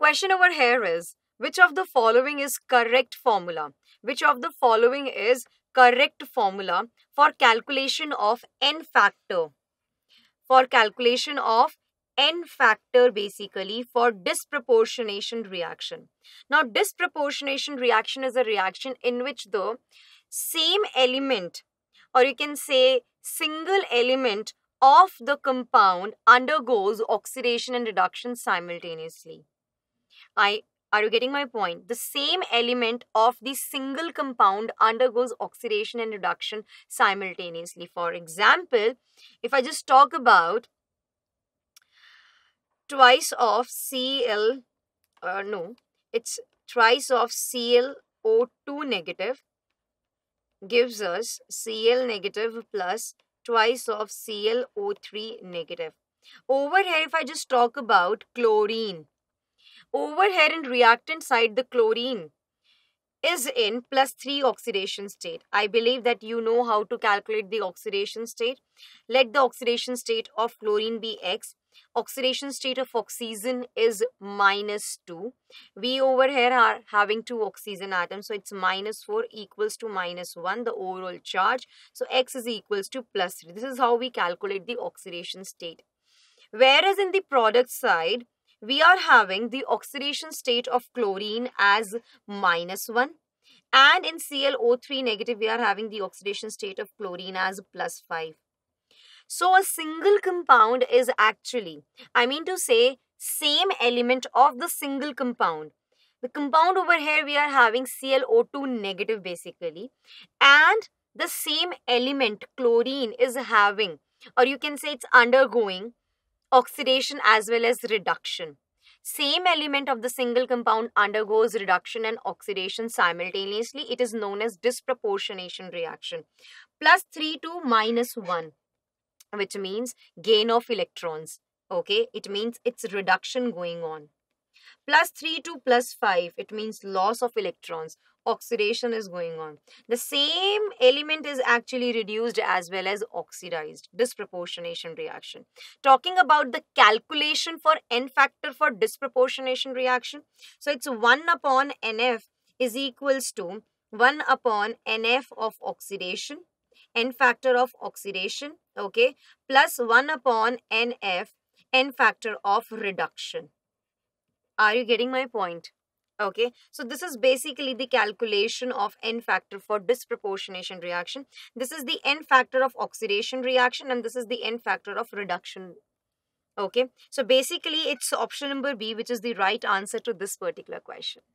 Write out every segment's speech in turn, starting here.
Question over here is, which of the following is correct formula? Which of the following is correct formula for calculation of n factor? For calculation of n factor basically for disproportionation reaction. Now disproportionation reaction is a reaction in which the same element, or you can say single element of the compound undergoes oxidation and reduction simultaneously. Are you getting my point? The same element of the single compound undergoes oxidation and reduction simultaneously. For example, if I just talk about twice of Cl, it's twice of ClO2 negative gives us Cl negative plus twice of ClO3 negative. Over here, if I just talk about chlorine, over here in reactant side, the chlorine is in +3 oxidation state. I believe that you know how to calculate the oxidation state. Let the oxidation state of chlorine be X. Oxidation state of oxygen is -2. We over here are having 2 oxygen atoms, so it's -4 equals to -1, the overall charge. So X is equals to +3. This is how we calculate the oxidation state. Whereas in the product side, we are having the oxidation state of chlorine as -1, and in ClO3 negative we are having the oxidation state of chlorine as +5. So a single compound is actually, I mean to say, same element of the single compound. The compound over here we are having ClO2 negative basically, and the same element chlorine is having, or you can say it's undergoing oxidation as well as reduction. Same element of the single compound undergoes reduction and oxidation simultaneously. It is known as disproportionation reaction. +3 to -1, which means gain of electrons. Okay, it means it's reduction going on. +3 to +5, it means loss of electrons. Oxidation is going on. The same element is actually reduced as well as oxidized. Disproportionation reaction. Talking about the calculation for n factor for disproportionation reaction. So it's 1 upon NF is equals to 1 upon NF of oxidation, n factor of oxidation, okay, plus 1 upon NF, n factor of reduction. Are you getting my point? Okay, so this is basically the calculation of n factor for disproportionation reaction. This is the n factor of oxidation reaction, and this is the n factor of reduction. Okay, so basically it's option number B, which is the right answer to this particular question.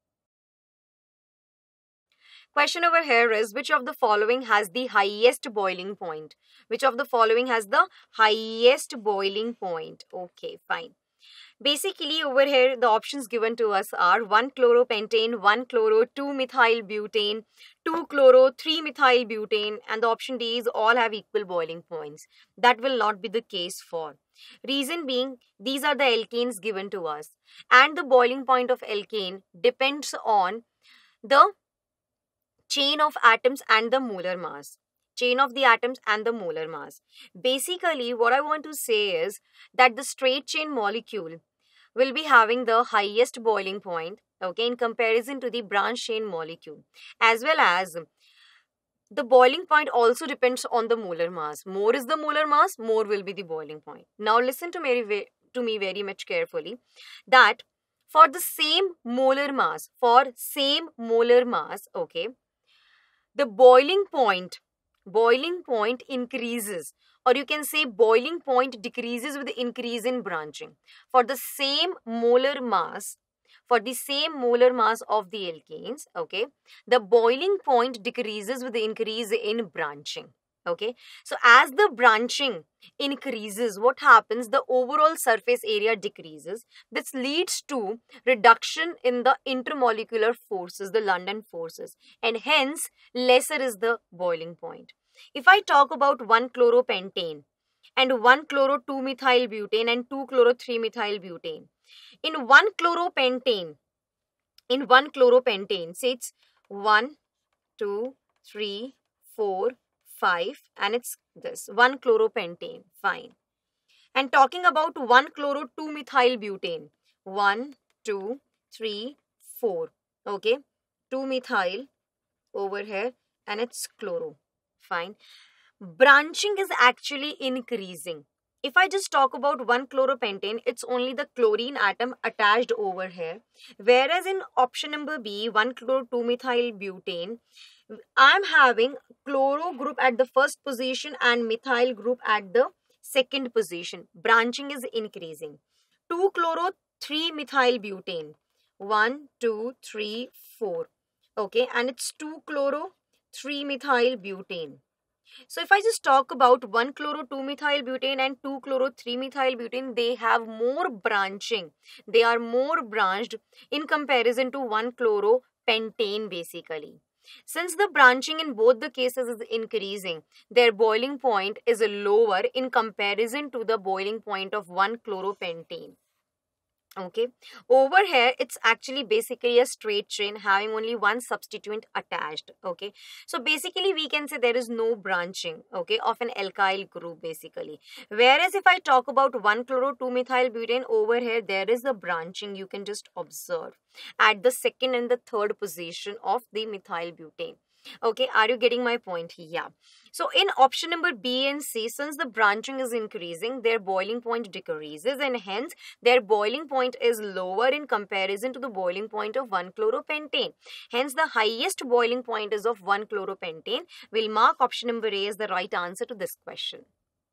Question over here is, which of the following has the highest boiling point? Which of the following has the highest boiling point? Okay, fine. Basically over here the options given to us are 1-chloropentane, 1-chloro-2-methyl-butane, 2-chloro-3-methyl-butane, and the option D is all have equal boiling points. That will not be the case for. Reason being, these are the alkanes given to us, and the boiling point of alkane depends on the chain of atoms and the molar mass. Chain of the atoms and the molar mass. Basically, what I want to say is that the straight chain molecule will be having the highest boiling point, okay, in comparison to the branch chain molecule, as well as the boiling point also depends on the molar mass. More is the molar mass, more will be the boiling point. Now listen to me very much carefully, that for the same molar mass, okay, the boiling point increases, or you can say boiling point decreases with the increase in branching. For the same molar mass of the alkanes, okay, the boiling point decreases with the increase in branching. Okay, so as the branching increases, what happens? The overall surface area decreases. This leads to reduction in the intermolecular forces, the London forces, and hence lesser is the boiling point. If I talk about 1-chloropentane and 1-chloro-2-methyl-butane and 2-chloro-3-methyl-butane, in 1-chloropentane, say it's 1, 2, 3, 4, 5, and it's this 1-chloropentane, fine. And talking about 1-chloro-2-methyl-butane, 1, 2, 3, 4. Okay, 2-methyl over here, and it's chloro. Fine. Branching is actually increasing. If I just talk about 1-chloropentane, it's only the chlorine atom attached over here. Whereas in option number B, 1-chloro-2-methyl-butane, I'm having chloro group at the first position and methyl group at the second position. Branching is increasing. 2-chloro-3-methyl-butane. 1, 2, 3, 4. Okay, and it's 2-chloro-3-methyl-butane. So if I just talk about 1-chloro-2-methyl-butane and 2-chloro-3-methyl-butane, they have more branching. They are more branched in comparison to 1-chloro-pentane basically. Since the branching in both the cases is increasing, their boiling point is lower in comparison to the boiling point of 1-chloropentane. Okay, over here it's actually basically a straight chain having only one substituent attached. Okay, so basically we can say there is no branching, okay, of an alkyl group basically. Whereas if I talk about 1-chloro-2-methyl-butane, over here there is the branching. You can just observe at the second and the third position of the methyl butane. Okay, are you getting my point? Yeah. So in option number B and C, since the branching is increasing, their boiling point decreases, and hence their boiling point is lower in comparison to the boiling point of 1-chloropentane. Hence the highest boiling point is of 1-chloropentane. We'll mark option number A as the right answer to this question.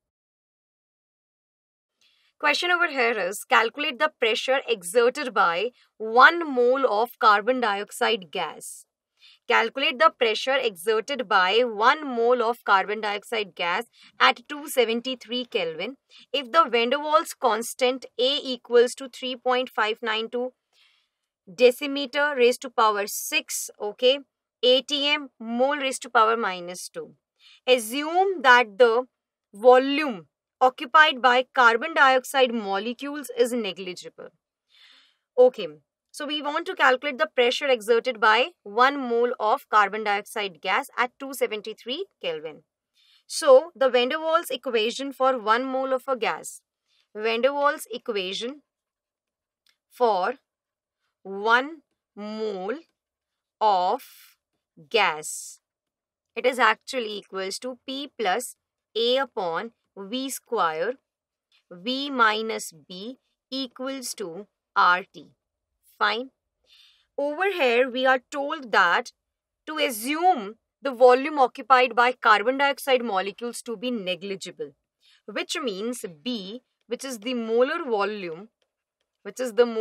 Question over here is, calculate the pressure exerted by 1 mole of carbon dioxide gas. Calculate the pressure exerted by 1 mole of carbon dioxide gas at 273 Kelvin if the van der Waals constant A equals to 3.592 decimeter raised to power 6, okay, atm mole raised to power minus 2. Assume that the volume occupied by carbon dioxide molecules is negligible. Okay. So we want to calculate the pressure exerted by 1 mole of carbon dioxide gas at 273 Kelvin. So the van der Waals equation for 1 mole of a gas. Van der Waals equation for 1 mole of gas. It is actually equals to P plus A upon V square. V minus B equals to RT. Fine. Over here, we are told that to assume the volume occupied by carbon dioxide molecules to be negligible, which means B, which is the molar volume, it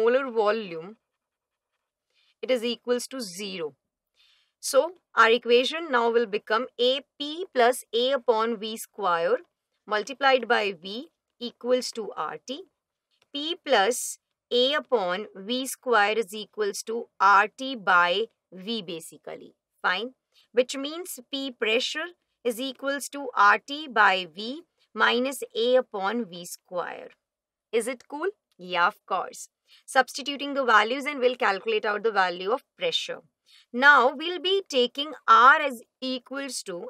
is equals to 0. So, our equation now will become AP plus A upon V square multiplied by V equals to RT. P plus A upon V square is equals to RT by V basically. Fine. Which means P pressure is equals to RT by V minus A upon V square. Is it cool? Yeah, of course. Substituting the values and we'll calculate out the value of pressure. Now we'll be taking R as equals to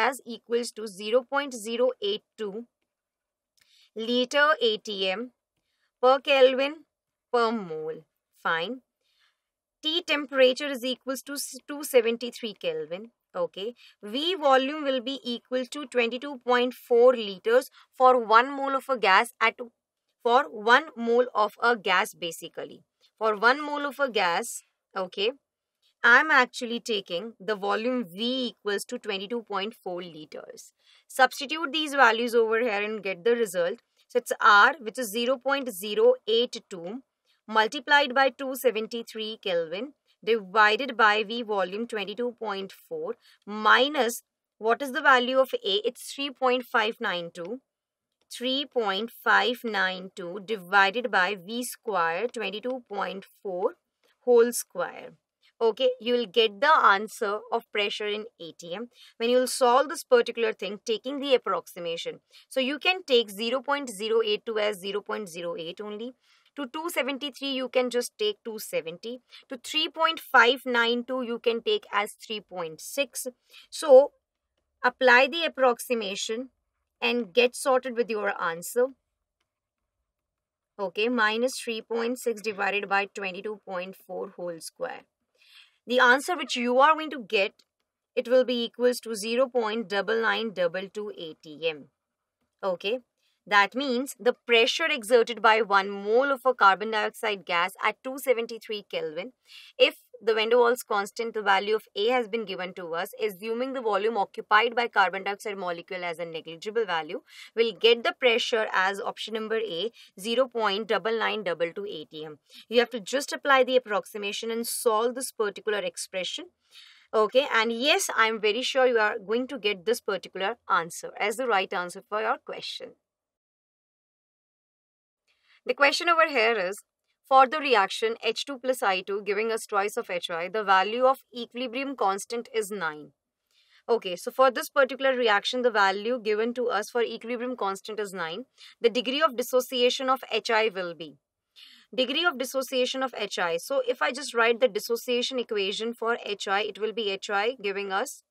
0.082 liter atm per Kelvin per mole. Fine. T temperature is equals to 273 Kelvin. Okay. V volume will be equal to 22.4 liters for 1 mole of a gas for 1 mole of a gas basically. For 1 mole of a gas, okay, I'm actually taking the volume V equals to 22.4 liters. Substitute these values over here and get the result. So it's R, which is 0.082 multiplied by 273 Kelvin divided by V volume 22.4 minus, what is the value of A? It's 3.592. 3.592 divided by V square 22.4 whole square. Okay, you will get the answer of pressure in atm when you will solve this particular thing taking the approximation. So you can take 0.082 as 0.08 only. To 273 you can just take 270. To 3.592 you can take as 3.6. So apply the approximation and get sorted with your answer. Okay, minus 3.6 divided by 22.4 whole square. The answer which you are going to get, it will be equals to 0.9922 atm. Okay, that means the pressure exerted by 1 mole of a carbon dioxide gas at 273 Kelvin, if the van der Waals constant, the value of A has been given to us, assuming the volume occupied by carbon dioxide molecule as a negligible value, we'll get the pressure as option number A, 0.9922 atm. You have to just apply the approximation and solve this particular expression. Okay, and yes, I'm very sure you are going to get this particular answer as the right answer for your question. The question over here is, for the reaction H2 plus I2 giving us twice of HI, the value of equilibrium constant is 9. Okay, so for this particular reaction, the value given to us for equilibrium constant is 9. The degree of dissociation of HI will be degree of dissociation of HI. So if I just write the dissociation equation for HI, it will be HI giving us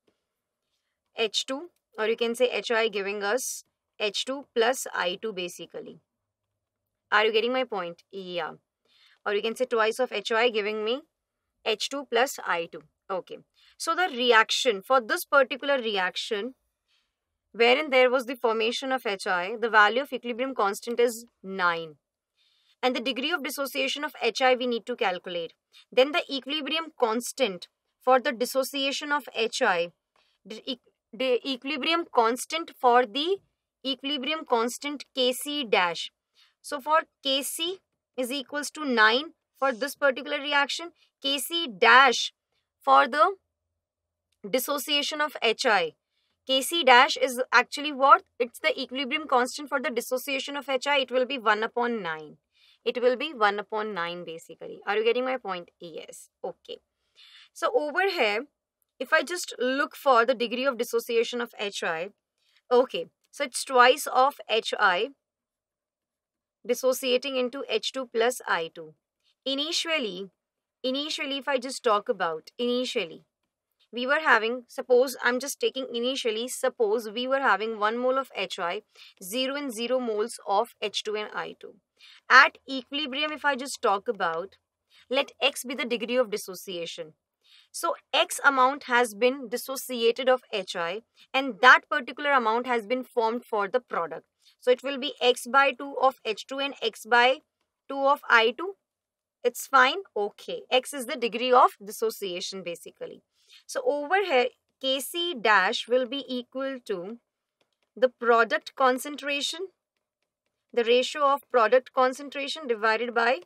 H2, or you can say HI giving us H2 plus I2 basically. Are you getting my point? Yeah. Or you can say twice of HI giving me H2 plus I2. Okay. So the reaction, for this particular reaction, wherein there was the formation of HI, the value of equilibrium constant is 9. And the degree of dissociation of HI we need to calculate. Then the equilibrium constant for the dissociation of HI, the equilibrium constant for the equilibrium constant Kc dash. So for Kc is equals to 9 for this particular reaction. Kc dash for the dissociation of HI. Kc dash is actually what? It's the equilibrium constant for the dissociation of HI. It will be 1 upon 9. It will be 1 upon 9 basically. Are you getting my point? Yes. Okay. So over here, if I just look for the degree of dissociation of HI, okay, so it's twice of HI dissociating into H2 plus I2. Initially, if I just talk about initially, we were having, suppose I'm just taking initially, suppose we were having 1 mole of HI, 0 and 0 moles of H2 and I2. At equilibrium, if I just talk about, let X be the degree of dissociation. So X amount has been dissociated of HI, and that particular amount has been formed for the product. So it will be X by 2 of H2 and X by 2 of I2. It's fine. Okay. X is the degree of dissociation basically. So over here, Kc dash will be equal to the product concentration, the ratio of product concentration divided by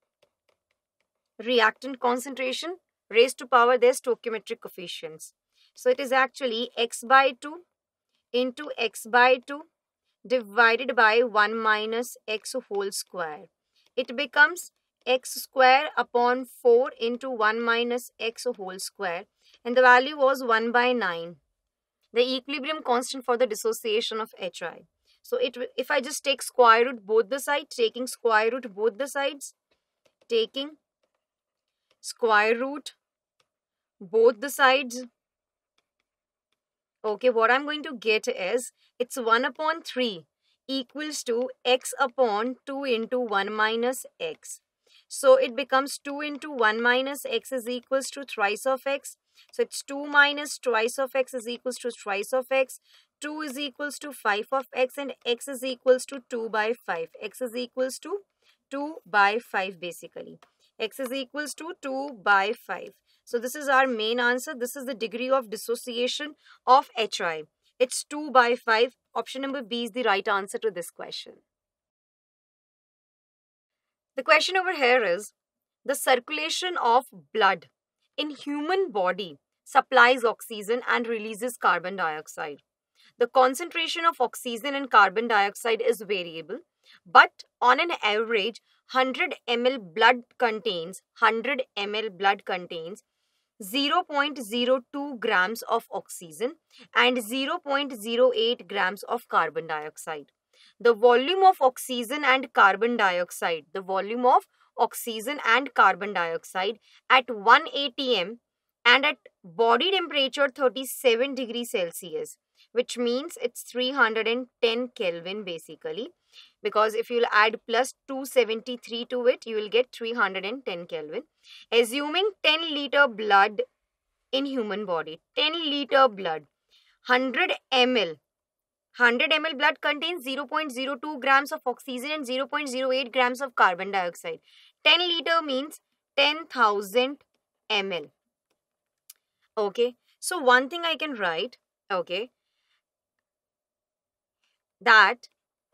reactant concentration raised to power their stoichiometric coefficients. So it is actually X by 2 into X by 2 divided by 1 minus X whole square. It becomes X square upon 4 into 1 minus X whole square, and the value was 1 by 9, the equilibrium constant for the dissociation of HI. So if I just take square root both the sides, taking square root both the sides, taking square root both the sides, okay, what I'm going to get is, it's 1 upon 3 equals to X upon 2 into 1 minus X. So it becomes 2 into 1 minus X is equals to thrice of X. So it's 2 minus twice of X is equals to thrice of X. 2 is equals to 5 of X, and X is equals to 2 by 5. X is equals to 2 by 5 basically. X is equals to 2 by 5. So this is our main answer. This is the degree of dissociation of HI. It's 2 by 5. Option number B is the right answer to this question. The question over here is, the circulation of blood in human body supplies oxygen and releases carbon dioxide. The concentration of oxygen and carbon dioxide is variable, but on an average, 100 ml blood contains 0.02 grams of oxygen and 0.08 grams of carbon dioxide. The volume of oxygen and carbon dioxide, at 1 atm and at body temperature 37 degrees Celsius which means it's 310 Kelvin basically. Because if you'll add plus 273 to it, you will get 310 Kelvin. Assuming 10 liter blood in human body, 10 liter blood, 100 ml. 100 ml blood contains 0.02 grams of oxygen and 0.08 grams of carbon dioxide. 10 liter means 10,000 ml. Okay. So one thing I can write, okay, that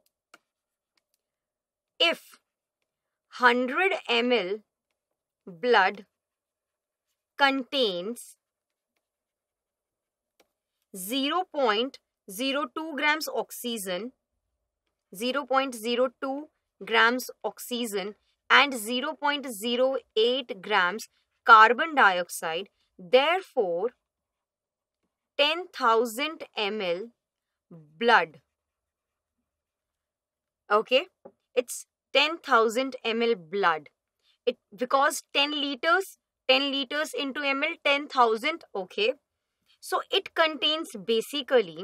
if 100 ml blood contains 0.02 grams oxygen, 0.02 grams oxygen and 0.08 grams carbon dioxide, therefore 10,000 ml blood, okay, it's 10,000 ml blood. It because 10 liters into ml, 10,000, okay. So it contains basically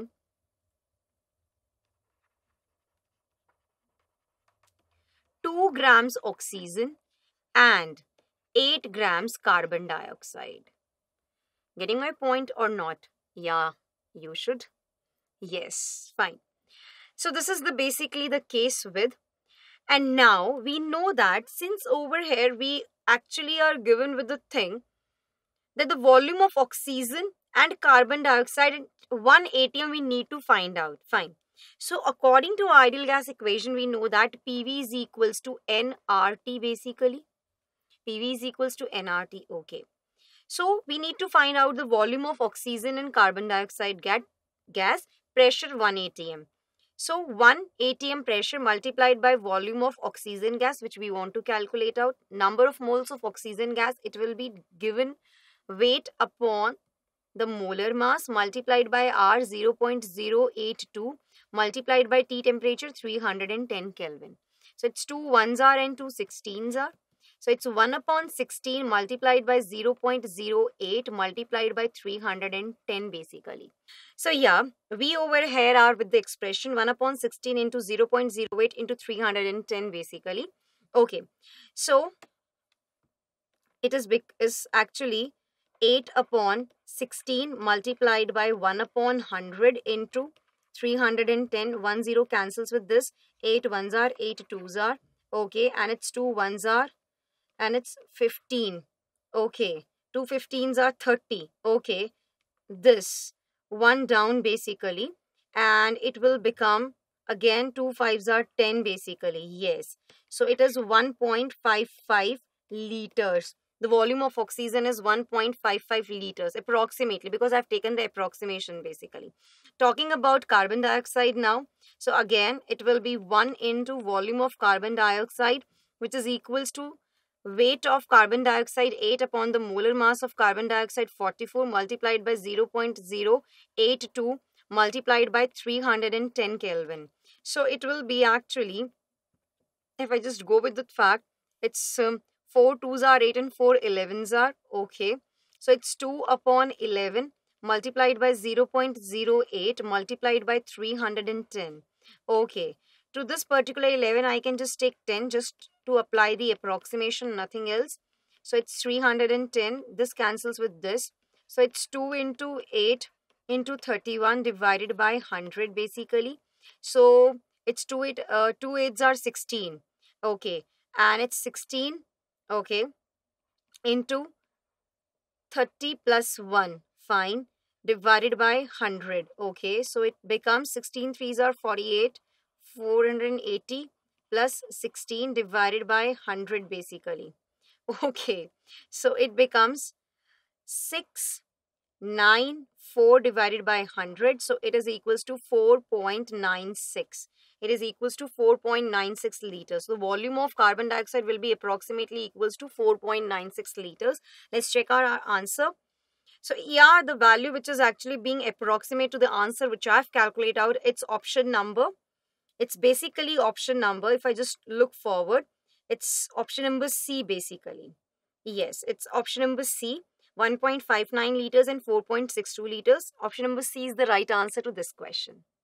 2 grams oxygen and 8 grams carbon dioxide. Getting my point or not? Yeah, you should. Yes, fine. So this is basically the case with. And now we know that since over here we actually are given with the thing that the volume of oxygen and carbon dioxide in 1 atm we need to find out. Fine. So according to ideal gas equation, we know that PV is equals to nRT basically. PV is equals to nRT. Okay. So we need to find out the volume of oxygen and carbon dioxide gas, pressure 1 atm. So 1 atm pressure multiplied by volume of oxygen gas, which we want to calculate out. Number of moles of oxygen gas, it will be given weight upon the molar mass multiplied by R 0.082 multiplied by T temperature 310 Kelvin. So it's 2 1s are and 2 16s are. So it's 1 upon 16 multiplied by 0.08 multiplied by 310 basically. So yeah, we over here are with the expression 1 upon 16 into 0.08 into 310 basically. Okay, so it is actually 8 upon 16 multiplied by 1 upon 100 into 310. 1 0 cancels with this. 8 1s are, 8 2s are. Okay, and it's 2 1s are and it's 15. Okay, 2 15s are 30. Okay, this 1 down basically, and it will become again 2 5s are 10 basically. Yes, so it is 1.55 liters. The volume of oxygen is 1.55 liters approximately, because I've taken the approximation basically. Talking about carbon dioxide now. So again, it will be 1 into volume of carbon dioxide, which is equals to weight of carbon dioxide 8 upon the molar mass of carbon dioxide 44 multiplied by 0.082 multiplied by 310 Kelvin. So it will be actually, if I just go with the fact, it's 4 2s are 8 and 4 11s are. Okay, so it's 2 upon 11 multiplied by 0.08 multiplied by 310. Okay, to this particular 11 I can just take 10 just to apply the approximation, nothing else. So it's 310. This cancels with this. So it's 2 into 8 into 31 divided by 100 basically. So it's 2 8s are 16. Okay, and it's 16. Okay, into 30 plus 1, fine, divided by 100. Okay, so it becomes 16 3s are 48, 480 plus 16 divided by 100 basically. Okay, so it becomes 694 divided by 100. So it is equals to 4.96. It is equals to 4.96 liters. The volume of carbon dioxide will be approximately equals to 4.96 liters. Let's check our answer. So yeah, the value which is actually being approximate to the answer which I've calculated out, it's option number. It's basically option number. If I just look forward, it's option number C basically. Yes, it's option number C. 1.59 liters and 4.62 liters. Option number C is the right answer to this question.